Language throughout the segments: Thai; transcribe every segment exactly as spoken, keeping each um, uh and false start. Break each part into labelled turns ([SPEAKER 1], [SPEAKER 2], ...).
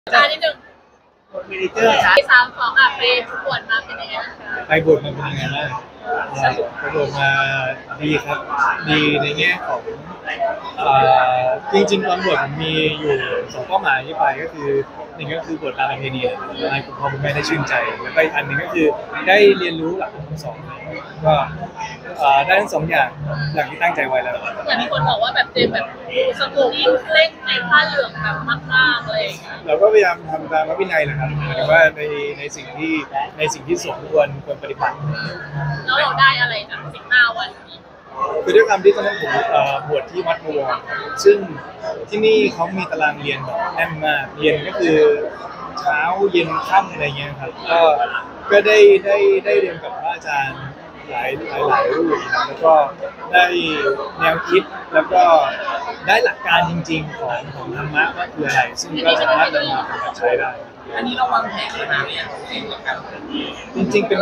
[SPEAKER 1] ช้านิดนึง
[SPEAKER 2] มินิเจอร์ครับ
[SPEAKER 1] สามสองอ่ะไปบวชมาเป็นยังไงบ้างคะ
[SPEAKER 3] ไปบวชมาเป็นยังไงบ้างไปบวชมาดีครับดีในแง่ของจริงๆตอนบวชผมมีอยู่สองเป้าหมายที่ไปก็คือหนึ่งก็คือบวชตามประเพณีให้คุณพ่อคุณแม่ได้ชื่นใจแล้วก็อีกอันหนึ่งก็คือได้เรียนรู้หลักธรรมคำสอนก็ได้ทั้งสองอย่างอย่างที่ตั้งใจไว้แล้ว
[SPEAKER 1] อย่างมีคนบอกว่าแบบเจมแบบสงบเล่นในผ้าเหลืองแบบมากๆเลย
[SPEAKER 3] เราก็พยายามทำตามวินัยนะครับหมายถึงว่าในในสิ่งที่ในสิ่งที่สมควรควรปฏิบัติ
[SPEAKER 1] แล้วเราได้อะไรจากสิบห้าวันนี้
[SPEAKER 3] คือด้วยความที่ตอนนั้นผมบวชที่วัดบวรซึ่งที่นี่เขามีตารางเรียนแบบแน่นมากเรียนก็คือเช้าเย็นค่ำอะไรเงี้ยครับก็ก็ได้ได้ได้เรียนกับพระอาจารย์หลายหลายหลายรูปแล้วก็ได้แนวคิดแล้วก็ได้หลักการจริงๆของของธรรมะว่าคืออะไรซึ่งก็สามารถนำมาใช้ได้
[SPEAKER 2] อันนี้เราวางแผนมานานหรือยังเองกับการ
[SPEAKER 3] จริงๆเป็น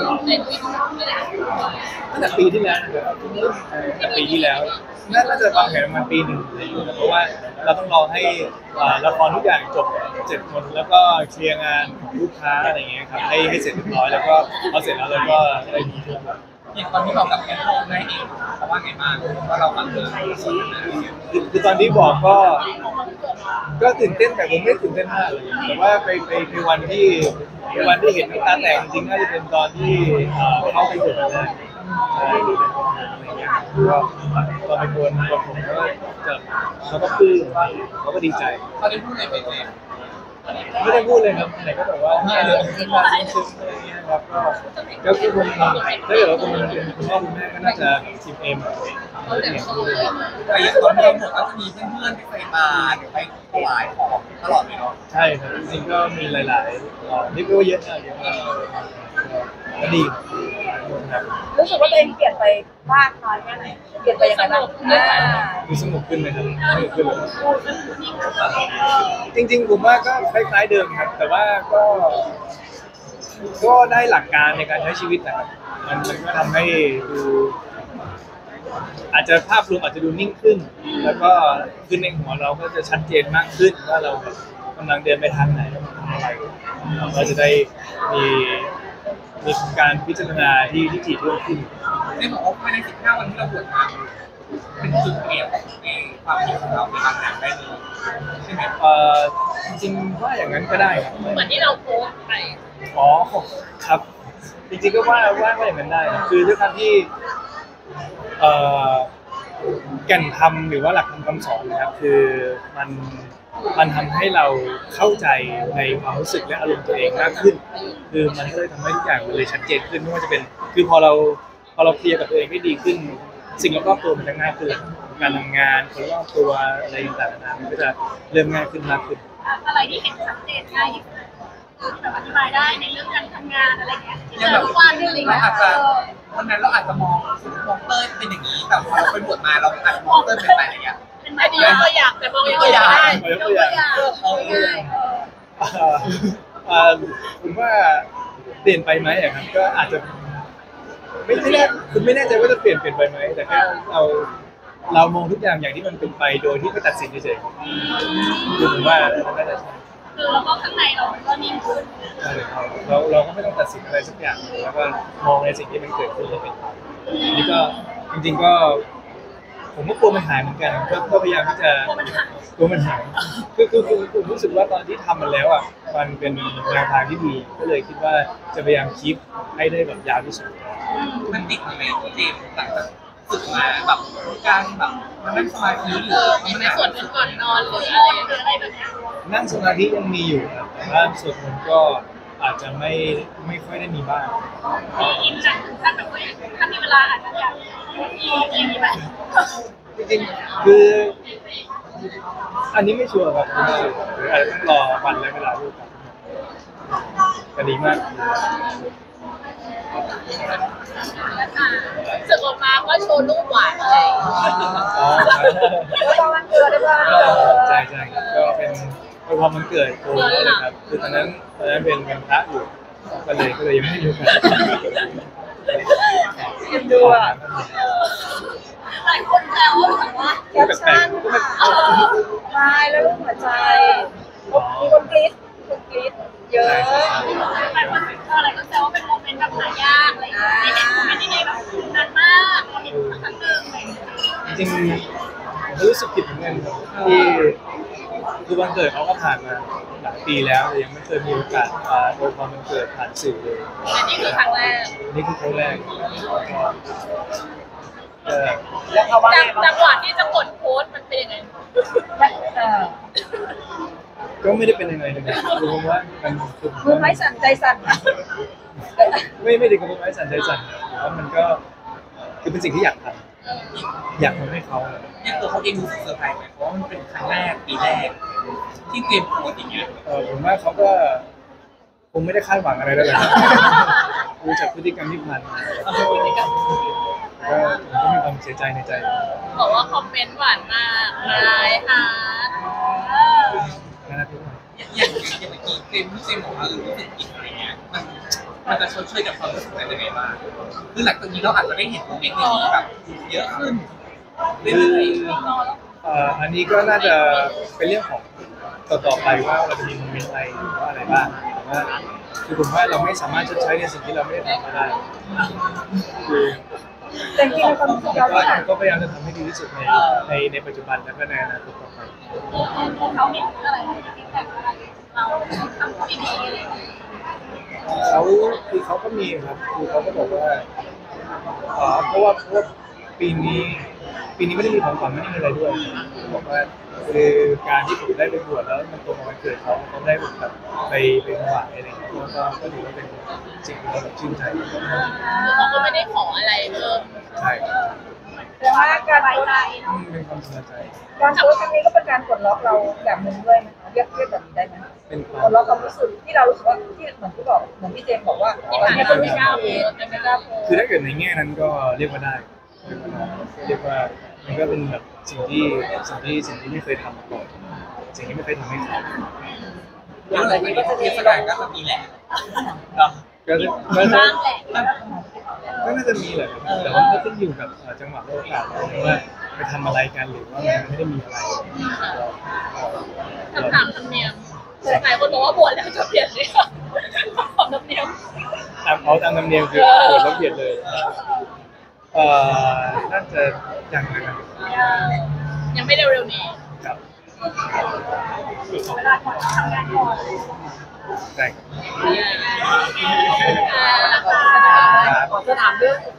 [SPEAKER 3] ตั้งแต่ปีที่แล้วนะครับปีที่แล้วน่าจะวางแผนประมาณปีหนึ่งเลยเพราะว่าเราต้องรอให้ละครทุกอย่างจบเสร็จหมดแล้วก็เคลียร์งานของลูกค้าอะไรเงี้ยครับให้ให้เสร็จเรียบร้อยแล้วก็พอเสร็จแล้วเราก็ได้ดีขึ้น
[SPEAKER 2] อย่างตอนที่บอกกับแม่พ่อแม่เองเขาว่าไงบ้างว่าเราบังเอิญ
[SPEAKER 3] คือตอนที่บอกก็ก็ตื่นเต้นแต่ผมไม่ตื่นเต้นมากเลยแต่ว่าไปไปในวันที่ในวันที่เห็นน้ำตาแตกจริงๆน่าจะเป็นตอนที่เขาไปบวชแล้วก็ตอนไปบวชผมก็จะเขาก็ปลื้มเขาก็ดีใจ
[SPEAKER 2] เขาได้พูดอะไรไปเลย
[SPEAKER 3] ไม่ได้พูดเลยครับไหนก็แบบว่าให้เลยซึ้งซึ้งอะไรเงี้ยครับก็ก็คือคนถ้าเกิดว่าคนเป็นคุณพ่อคุณแม่ก็น่าจะทีมเอ็ม
[SPEAKER 2] แต่อย่างตอนที่เราบวชก็จะมีเพื่อนๆที่ไปมาหรือไปถวายของตลอดเลยเนาะ
[SPEAKER 3] ใช่ครับจริงก็มีหลายๆนี่ก็เยอะนะเยอะมากก็ดี
[SPEAKER 4] รู้สึกว่าตัวเองเปลี่ยนไปมากน้อยแค่ไหนเปลี่ยนไปยังไงบ้าง
[SPEAKER 3] ดูสงบขึ้นไหมครับสงบขึ้นเลยจริงๆผมว่าก็คล้ายๆเดิมครับแต่ว่าก็ก็ได้หลักการในการใช้ชีวิตนะครับมันมันก็ทำให้ดูอาจจะภาพรวมอาจจะดูนิ่งขึ้นแล้วก็ขึ้นในหัวเราก็จะชัดเจนมากขึ้นว่าเรากำลังเดินไปทางไหนอะไรเราจะได้มีมีการพิจารณาที่ที่ถี่ถ้วนขึ้น
[SPEAKER 2] ได้บอกว่าภายในสิบห้าวันที่เราบวชมาเป็นจุดเปลี่ยนในความคิดของเราในบางอย่างได้เลยใช่ไหม
[SPEAKER 3] เออจริงๆว่าอย่างนั้นก็ได้ครับ
[SPEAKER 1] เหมือนที่เราโพสไป
[SPEAKER 3] อ๋อครับจริงๆก็ว่าว่าว่าอย่างนั้นได้คือด้วยความที่เอ่อแก่นธรรมหรือว่าหลักธรรมคำสอนนะครับคือมันมันทำให้เราเข้าใจในความรู้สึกและอารมณ์ตัวเองมากขึ้นคือมันก็เลยทำให้ทุกอย่างมันเลยชัดเจนขึ้นไม่ว่าจะเป็นคือพอเราพอเราเคลียร์กับตัวเองได้ดีขึ้นสิ่งรอบตัวมันจะง่ายขึ้นการทำงานคนรอบตัวอะไรต่างๆมันก็จะเริ่มง่ายขึ้นมากขึ้น
[SPEAKER 1] อะไรที่เห็นชัดเจนง่ายคือแบบอธิบายได้ในเรื่องการทำงานอะไรเงี้ยอย่างแบบวันอะไรเงี้ย
[SPEAKER 2] วันนั้นเราอาจจะมองมองเต้ยเป็นอย่างนี้แต่พอเราไปบวชมาเราอาจจะมองเต้ยเป็นอะไรอย่างเงี้ย
[SPEAKER 1] อันนี้ยกตัวอย่างแต่มองยกตัวอย่างได้ยกตัวอย่างง่าย
[SPEAKER 3] ผมว่าเปลี่ยนไปไหมครับก็อาจจะไม่ไม่แน่คุณไม่แน่ใจว่าจะเปลี่ยนเปลี่ยนไปไหมแต่แค่เราเรามองทุกอย่างอย่างที่มันเป็นไปโดยที่ไม่ตัดสินเฉยๆคือผมว่าน่าจะใช่
[SPEAKER 1] คือเราก็ข้างในเราก็นิ่งขึ้น
[SPEAKER 3] เราเราก็ไม่ต้องตัดสินอะไรสักอย่างแล้วก็มองในสิ่งที่มันเกิดขึ้นเลยเป็นนี่ก็จริงๆก็ผมก็กลัวมันหายเหมือนกันก็พยายามที่จะกลัวมันหายคือคือคือผมรู้สึกว่าตอนที่ทำมันแล้วอ่ะมันเป็นแนวทางที่ดีก็เลยคิดว่าจะพยายามคีปให้ได้แบบยาวที่สุด
[SPEAKER 2] มันติดไหมเจมส์หลังจากฝึกมาแบบการแบบมันนั่งสมาธิหรือ
[SPEAKER 1] ในส่วนก่อนนอนหรืออะไรหรืออะไรแบบนี้
[SPEAKER 3] นั่งสมาธิยังมีอยู่ครับแต่ว่าส่วนมันก็อาจจะไม่ไม่ค่อยได้มีบ้าง
[SPEAKER 1] อินจังถ้าแบบว่าถ้ามีเวลาอาจจะอยากอีกอย่างนี้ไหม
[SPEAKER 3] จริงๆคืออันนี้ไม่ชัวร์ครับหรืออาจจะต้องรอวันและเวลาด้วยกันก็ดีมาก
[SPEAKER 1] สึกออกมาก็โชว์รูปหวานเลย
[SPEAKER 3] อ๋อ
[SPEAKER 4] แล้วตอนวันเกิดด้วย
[SPEAKER 3] ใช่ใช่ก็เป็นพอมันเกิดโตเลยครับคือตอนนั้นตอนนั้นเป็นวันพระอยู่ก็เลยก็เลยยังไม่ได้ดูกัน
[SPEAKER 4] ยังดูอ่ะ
[SPEAKER 1] หลายคนแซวว่า
[SPEAKER 4] แคปชั่นตายแล้วรูปหัวใจมีคนกรี๊ดคนเยอะ
[SPEAKER 1] หลายคนอะไรก็แซวว่าเป็นโมเมนต์แบบหายากอะไรอย่างเงี้ยไม่เห็นโมเมนต์นี้แบบนานมากเราเห็นครั้งหนึ่งอะไรอย่างเงี้ย
[SPEAKER 3] จริงๆผมก็รู้สึกผิดเหมือนกันครับที่คือวันเกิดเขาก็ผ่านมาหลายปีแล้วแต่ยังไม่เคยมีโอกาสมาโวยพรวันเกิดผ่านสื่อเลย
[SPEAKER 1] แต่นี่คือครั้งแรก
[SPEAKER 3] นี่คือครั้งแรกก็
[SPEAKER 4] แล้วเขาว่า
[SPEAKER 1] จั
[SPEAKER 4] ไง
[SPEAKER 1] งจังหวะที่จะกดโพสต์มันเป็นยังไง
[SPEAKER 4] เออ
[SPEAKER 3] ก็ไม่ได้เป็นยังไงเลยนะรู้ว่ามันคือ
[SPEAKER 4] มือไม้สั่นใจสั่นนะ
[SPEAKER 3] ไม่ไม่ได้กับมือไม้สั่นใจสั่นแต่ว่ามันก็คือเป็นสิ่งที่อยากทำอยากทำให้เขา
[SPEAKER 2] เนี่ยตัวเขาเองรู้สึกเซอร์ไพรส์ไหมเพราะว่ามันเป็นครั้งแรกปีแรก ที่เตรียมโพสต์อย่างเงี้ย
[SPEAKER 3] เออผมว่าเขาก็คงไม่ได้คาดหวังอะไรแล้วแหละดูจากพฤติกรรมที่ผ่านมาก็ผมก็มีความเสียใจในใจ
[SPEAKER 1] บอกว่าคอมเมนต์หวานมากนายฮาร์ด
[SPEAKER 3] นะครับทุกคน
[SPEAKER 2] อย่างอย่างอย่างเมื่อกี้เจมส์ที่เจมส์บอกว่าเออรู้สึกผิดอะไรเงี้ยมันมันจะชดเชยกับความรู้สึกนั้นยังไงบ้างคือหลังจากนี้เราอาจจะได้เห็นโมเมนต์อย่างนี้แบบเยอะขึ้นเรื่อย
[SPEAKER 3] เอ่ออันนี้ก็น่าจะเป็นเรื่องของต่อต่อไปว่าเราจะมีโมเมนต์อะไรหรือว่าอะไรบ้างแต่ว่าคือผมว่าเราไม่สามารถชดใช้ในสิ่งที่เราไม่ได้ทำมาได้คือ
[SPEAKER 4] แต่จริงๆในความรู้สึกเรา
[SPEAKER 3] ก็
[SPEAKER 4] เนี่ย
[SPEAKER 3] ก็พยายามจะทำให้ดีที่สุดในในในปัจจุบันและก็ในอนาคตต่อไป
[SPEAKER 1] เขามีอะไรที่แบบอะไรเราทำไม่ดีอะไรอย่างเงี้ย
[SPEAKER 3] เขาคือเขาก็มีครับคือเขาก็บอกว่าอ๋อเพราะว่าเพราะว่าปีนี้ปีนี้ไม่ได้มีของขวัญไม่ได้มีอะไรด้วยบอกว่าคือการที่ผมได้ไปบวชแล้วมันตรงกับวันเกิดเขาเขาได้แบบไปไปถวายอะไรอย่างเงี้ยก็ก็ถือว่าเป็นสิ่งที่เราแบบชื่นใจ
[SPEAKER 1] คือเขาก็ไม่ได้ขออะไรเพิ่ม
[SPEAKER 3] ใช่ครับ
[SPEAKER 4] แต่ว่าการโพสต์
[SPEAKER 3] อืมเป็นความสบายใจ
[SPEAKER 4] การโพสต์ครั้งนี้ก็เป็นการกดล็อกเราแบบหนึ่งด้วยนะคะเรียกเรียกแบบนี้ได้ไหม
[SPEAKER 3] เป็นควา
[SPEAKER 4] ป
[SPEAKER 3] ม
[SPEAKER 4] ลดล็อกความรู้สึกที่เรารู้สึกว่าที่เหมือนที่บอกเหมือนที่เจมส์บอกว่าที่ผ่านมาไม่กล้าโพสต์ไม่กล้าโพส
[SPEAKER 3] คือ
[SPEAKER 4] ต์
[SPEAKER 3] ถ้าเกิดในแง่นั้นก็เรียกว่าได้เรียกว่าได้เรียกว่ามันก็เป็นแบบสิ่งที่สิ่งที่สิ่งที่ไม่เคยทำมาก่อนสิ่งที่ไม่เคยทำให้เขา
[SPEAKER 2] ๆแล้วอะไรมันก็จะเทศกาลก็จะมีแหละเนาะ
[SPEAKER 3] ก็จะก็จะ
[SPEAKER 1] บ้างแหละ
[SPEAKER 3] ก็น่าจะมีแหละครับแต่ว่าก็ขึ้นอยู่กับเอ่อจังหวะและโอกาสว่าไปทำอะไรกันหรือว่ามันไม่ได้มีอะไร
[SPEAKER 1] คำถามธรรมเนียมหลายคนบอกว่าบวชแล้วจะเปลี่ยนเลยของธรรมเนียม
[SPEAKER 3] ตามเขาตามธรรมเนียมคือโกรธแล้วเปลี่ยนเลยเอ่อน่าจะอย่างนั้นนะครับ
[SPEAKER 1] ยังไม่เร็วๆนี้
[SPEAKER 3] ครับ
[SPEAKER 1] เวลาก่อนทำงานก่อน
[SPEAKER 3] ได้ครับ
[SPEAKER 1] อ่า
[SPEAKER 3] ครับ
[SPEAKER 4] ขอจะถามเรื่อง